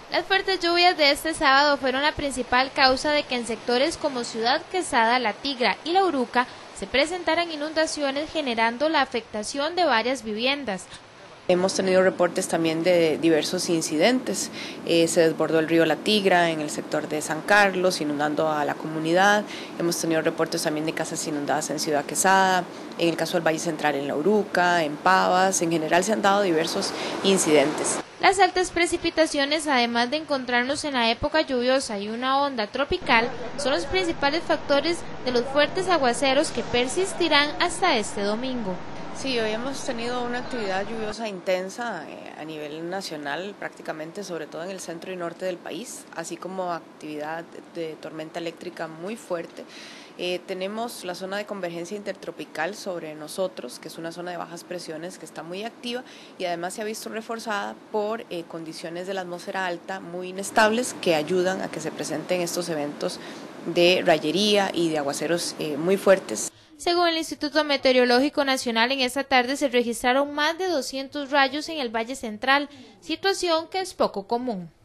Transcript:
Las fuertes lluvias de este sábado fueron la principal causa de que en sectores como Ciudad Quesada, La Tigra y La Uruca se presentaran inundaciones, generando la afectación de varias viviendas. Hemos tenido reportes también de diversos incidentes. Se desbordó el río La Tigra en el sector de San Carlos, inundando a la comunidad. Hemos tenido reportes también de casas inundadas en Ciudad Quesada, en el caso del Valle Central en La Uruca, en Pavas. En general se han dado diversos incidentes. Las altas precipitaciones, además de encontrarnos en la época lluviosa y una onda tropical, son los principales factores de los fuertes aguaceros que persistirán hasta este domingo. Sí, hoy hemos tenido una actividad lluviosa intensa a nivel nacional, prácticamente, sobre todo en el centro y norte del país, así como actividad de tormenta eléctrica muy fuerte. Tenemos la zona de convergencia intertropical sobre nosotros, que es una zona de bajas presiones que está muy activa y además se ha visto reforzada por condiciones de la atmósfera alta muy inestables que ayudan a que se presenten estos eventos de rayería y de aguaceros muy fuertes. Según el Instituto Meteorológico Nacional, en esta tarde se registraron más de 200 rayos en el Valle Central, situación que es poco común.